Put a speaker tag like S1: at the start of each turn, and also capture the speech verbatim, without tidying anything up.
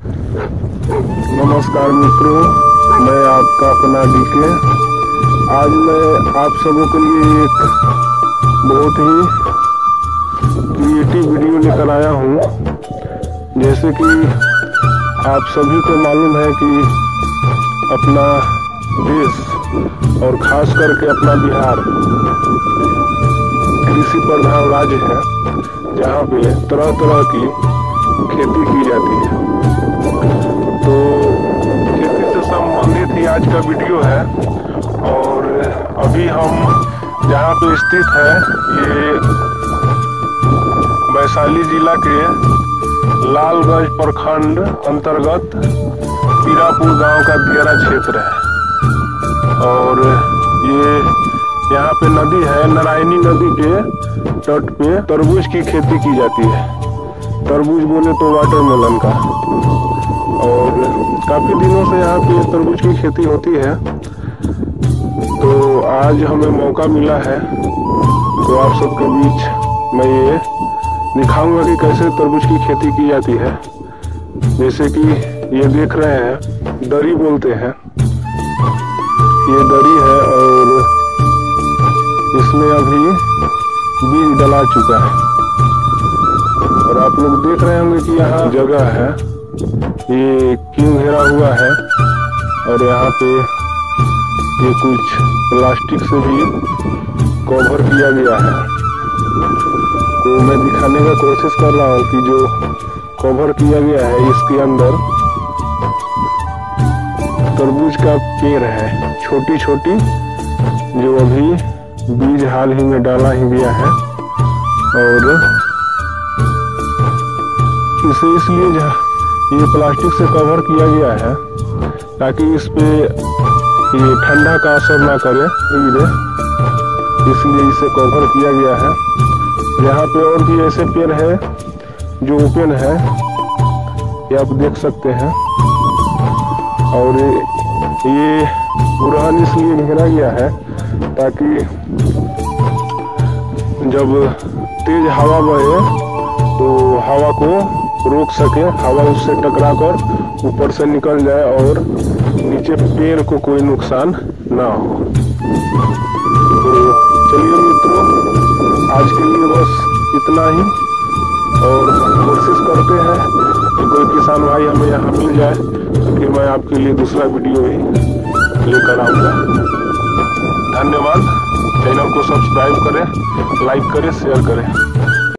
S1: नमस्कार मित्रों, मैं आपका अपना डीके। आज मैं आप सबों के लिए एक बहुत ही क्रिएटिव वीडियो लेकर आया हूँ। जैसे कि आप सभी को मालूम है कि अपना देश और खास करके अपना बिहार कृषि प्रधान राज्य है, जहाँ पे तरह तरह की खेती की जाती है। तो खेती से संबंधित ही आज का वीडियो है। और अभी हम जहाँ पे स्थित है, ये वैशाली जिला के लालगंज प्रखंड अंतर्गत पीरापुर गांव का दियारा क्षेत्र है। और ये यहाँ पे नदी है, नारायणी नदी के तट पे तरबूज की खेती की जाती है। तरबूज बोले तो वाटरमेलन का। और काफी दिनों से यहाँ पे तरबूज की खेती होती है। तो आज हमें मौका मिला है, तो आप सबके बीच मैं ये दिखाऊंगा कि कैसे तरबूज की खेती की जाती है। जैसे कि ये देख रहे हैं, दरी बोलते हैं, ये दरी है और इसमें अभी बीज डला चुका है। और आप लोग देख रहे होंगे कि यहाँ जगह है, ये क्यों घेरा हुआ है। और यहाँ पे ये कुछ प्लास्टिक से भी कवर किया गया है। तो मैं दिखाने का कोशिश कर रहा हूँ कि जो कवर किया गया है, इसके अंदर तरबूज का पेड़ है, छोटी छोटी, जो अभी बीज हाल ही में डाला ही गया है। और इसे इसलिए ये प्लास्टिक से कवर किया गया है ताकि इस पे ये ठंडा का असर ना करे, इसलिए इसे कवर किया गया है। यहाँ पे और भी ऐसे पेड़ है जो ओपन है, ये आप देख सकते हैं। और ये उड़ान इसलिए घेरा गया है ताकि जब तेज हवा बहे तो हवा को रोक सके, हवा उससे टकरा कर ऊपर से निकल जाए और नीचे पेड़ को कोई नुकसान ना हो। तो चलिए मित्रों, आज के लिए बस इतना ही। और कोशिश करते हैं कि कोई किसान भाई हमें यहाँ मिल जाए तो फिर मैं आपके लिए दूसरा वीडियो ही लेकर आऊँगा। धन्यवाद। चैनल को सब्सक्राइब करें, लाइक करें, शेयर करें।